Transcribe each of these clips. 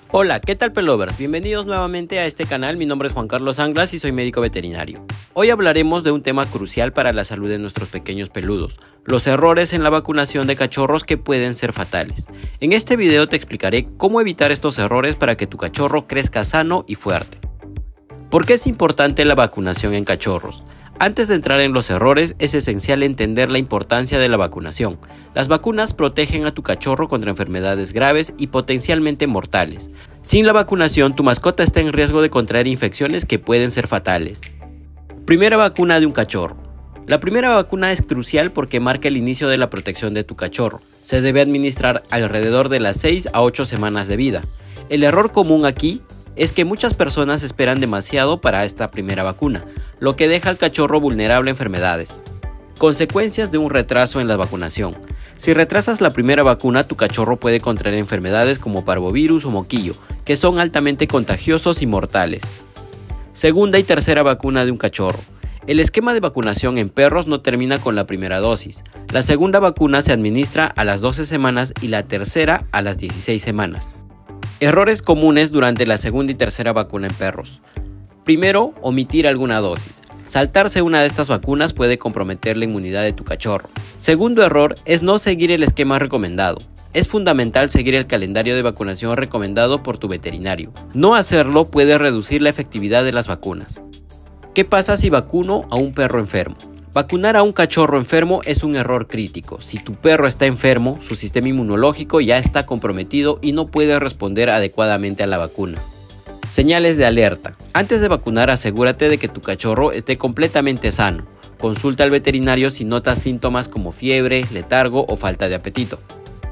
Hola, ¿qué tal pelovers? Bienvenidos nuevamente a este canal, mi nombre es Juan Carlos Anglas y soy médico veterinario. Hoy hablaremos de un tema crucial para la salud de nuestros pequeños peludos, los errores en la vacunación de cachorros que pueden ser fatales. En este video te explicaré cómo evitar estos errores para que tu cachorro crezca sano y fuerte. ¿Por qué es importante la vacunación en cachorros? Antes de entrar en los errores, es esencial entender la importancia de la vacunación. Las vacunas protegen a tu cachorro contra enfermedades graves y potencialmente mortales. Sin la vacunación, tu mascota está en riesgo de contraer infecciones que pueden ser fatales. Primera vacuna de un cachorro. La primera vacuna es crucial porque marca el inicio de la protección de tu cachorro. Se debe administrar alrededor de las 6 a 8 semanas de vida. El error común aquí es que muchas personas esperan demasiado para esta primera vacuna, lo que deja al cachorro vulnerable a enfermedades. Consecuencias de un retraso en la vacunación. Si retrasas la primera vacuna, tu cachorro puede contraer enfermedades como parvovirus o moquillo, que son altamente contagiosos y mortales. Segunda y tercera vacuna de un cachorro. El esquema de vacunación en perros no termina con la primera dosis. La segunda vacuna se administra a las 12 semanas y la tercera a las 16 semanas. Errores comunes durante la segunda y tercera vacuna en perros. Primero, omitir alguna dosis. Saltarse una de estas vacunas puede comprometer la inmunidad de tu cachorro. Segundo error es no seguir el esquema recomendado. Es fundamental seguir el calendario de vacunación recomendado por tu veterinario. No hacerlo puede reducir la efectividad de las vacunas. ¿Qué pasa si vacuno a un perro enfermo? Vacunar a un cachorro enfermo es un error crítico. Si tu perro está enfermo, su sistema inmunológico ya está comprometido y no puede responder adecuadamente a la vacuna. Señales de alerta. Antes de vacunar, asegúrate de que tu cachorro esté completamente sano. Consulta al veterinario si notas síntomas como fiebre, letargo o falta de apetito.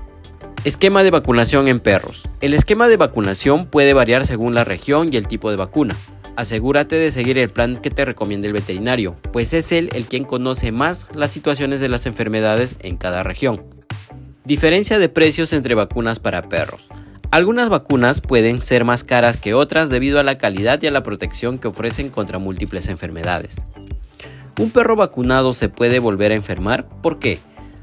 Esquema de vacunación en perros. El esquema de vacunación puede variar según la región y el tipo de vacuna. Asegúrate de seguir el plan que te recomiende el veterinario, pues es él el quien conoce más las situaciones de las enfermedades en cada región. Diferencia de precios entre vacunas para perros. Algunas vacunas pueden ser más caras que otras debido a la calidad y a la protección que ofrecen contra múltiples enfermedades. ¿Un perro vacunado se puede volver a enfermar? ¿Por qué?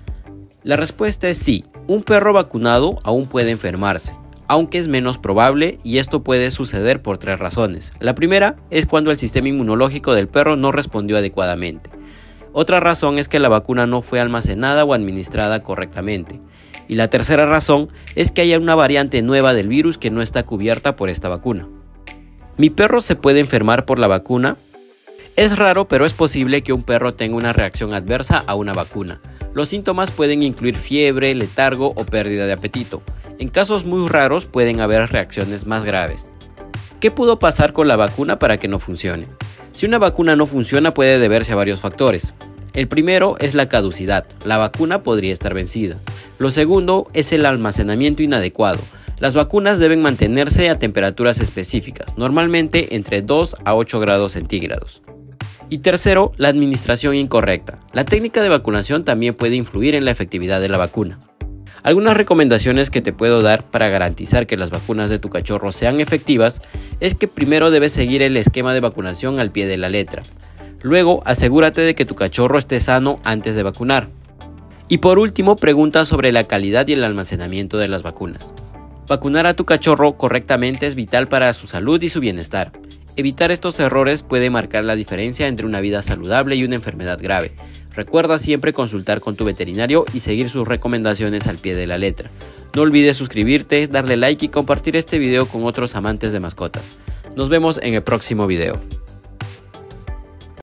La respuesta es sí, un perro vacunado aún puede enfermarse, aunque es menos probable, y esto puede suceder por 3 razones. La primera es cuando el sistema inmunológico del perro no respondió adecuadamente. Otra razón es que la vacuna no fue almacenada o administrada correctamente. Y la tercera razón es que haya una variante nueva del virus que no está cubierta por esta vacuna. ¿Mi perro se puede enfermar por la vacuna? Es raro, pero es posible que un perro tenga una reacción adversa a una vacuna. Los síntomas pueden incluir fiebre, letargo o pérdida de apetito. En casos muy raros pueden haber reacciones más graves. ¿Qué pudo pasar con la vacuna para que no funcione? Si una vacuna no funciona puede deberse a varios factores. El primero es la caducidad. La vacuna podría estar vencida. Lo segundo es el almacenamiento inadecuado. Las vacunas deben mantenerse a temperaturas específicas, normalmente entre 2 a 8 grados centígrados. Y tercero, la administración incorrecta. La técnica de vacunación también puede influir en la efectividad de la vacuna. Algunas recomendaciones que te puedo dar para garantizar que las vacunas de tu cachorro sean efectivas es que primero debes seguir el esquema de vacunación al pie de la letra. Luego, asegúrate de que tu cachorro esté sano antes de vacunar. Y por último, pregunta sobre la calidad y el almacenamiento de las vacunas. Vacunar a tu cachorro correctamente es vital para su salud y su bienestar. Evitar estos errores puede marcar la diferencia entre una vida saludable y una enfermedad grave. Recuerda siempre consultar con tu veterinario y seguir sus recomendaciones al pie de la letra. No olvides suscribirte, darle like y compartir este video con otros amantes de mascotas. Nos vemos en el próximo video.